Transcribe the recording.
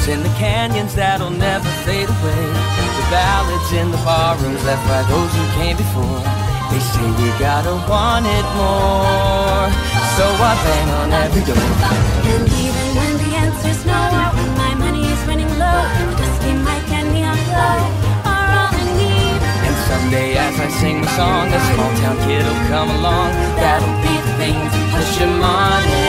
blues in the canyons that'll never fade away. The ballads in the barrooms left by those who came before. They say we gotta want it more, so I bang on every door. And even when the answer's no, when my money is running low, the dusty mic and neon glow are all I need. And someday as I sing the song, a small town kid'll come along. That'll be the thing to push him on.